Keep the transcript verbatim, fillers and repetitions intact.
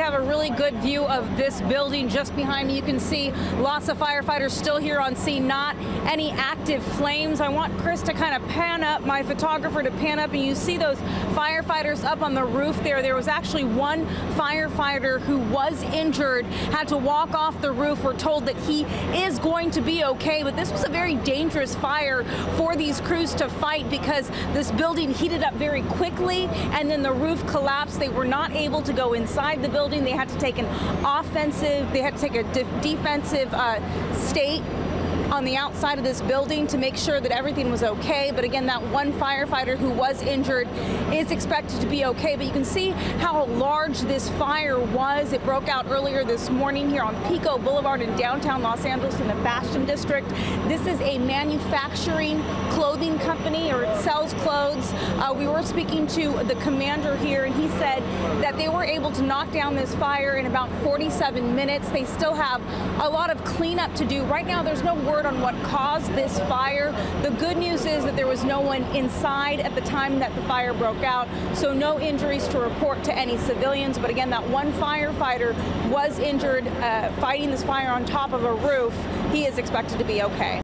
have a really good view of this building just behind me. You can see lots of firefighters still here on scene, not any active flames. I want Chris to kind of pan up, my photographer to pan up, and you see those firefighters up on the roof there. There was actually one firefighter who was injured, had to walk off the roof. We're told that he is going to be okay, but this was a very dangerous fire for these crews to fight because this building heated up very quickly and then the roof collapsed. They were not able to go inside the building. They had to take an offensive, they had to take a de defensive uh, state on the outside of this building to make sure that everything was okay. But again, that one firefighter who was injured is expected to be okay. But you can see how large this fire was. It broke out earlier this morning here on Pico Boulevard in downtown Los Angeles in the Fashion District. This is a manufacturing clothing company, or it sells clothes. Uh, we were speaking to the commander here, and he said that they were able to knock down this fire in about forty-seven minutes. They still have a lot of cleanup to do. Right now, there's no word on what caused this fire. The good news is that there was no one inside at the time that the fire broke out, so no injuries to report to any civilians. But again, that one firefighter was injured uh, fighting this fire on top of a roof. He is expected to be okay.